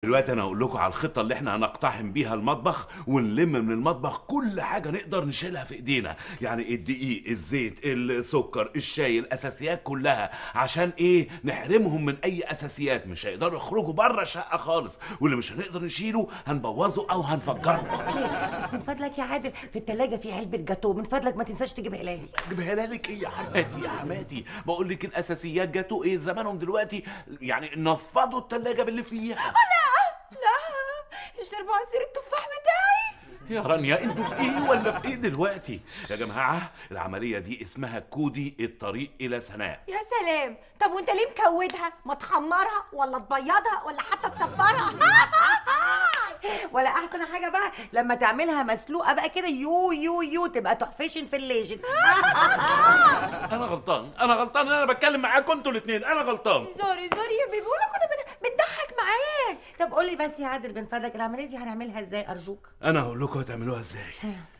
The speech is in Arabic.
دلوقتي انا هقول لكم على الخطه اللي احنا هنقتحم بيها المطبخ ونلم من المطبخ كل حاجه نقدر نشيلها في ايدينا، يعني الدقيق، الزيت، السكر، الشاي، الاساسيات كلها. عشان ايه؟ نحرمهم من اي اساسيات، مش هيقدروا يخرجوا بره الشقه خالص، واللي مش هنقدر نشيله هنبوظه او هنفجره. بس من فضلك يا عادل، في التلاجة في علبة جاتوه، من فضلك ما تنساش تجيبها لي. اجيبها لك ايه يا حماتي؟ يا حماتي بقول لك الاساسيات جاتوا ايه زمانهم دلوقتي، يعني نفضوا التلاجة باللي فيها. لا، شربوا عصير التفاح بتاعي. يا رانيا انتوا في ايه ولا في ايه دلوقتي؟ يا جماعه العمليه دي اسمها كودي الطريق الى سناء. يا سلام، طب وانت ليه مكودها؟ ما تحمرها ولا تبيضها ولا حتى تصفرها؟ ولا احسن حاجه بقى لما تعملها مسلوقه بقى كده يو يو يو تبقى تحفشن في الليجن. انا غلطان، انا غلطان، انا بتكلم معاكم انتوا الاثنين، انا غلطان. سوري يا بيبي، ولا كنا بنضحك معاك. طب قولي بس يا عادل، من فضلك العمليه دي هنعملها ازاي ارجوك؟ انا هقول لكم هتعملوها ازاي.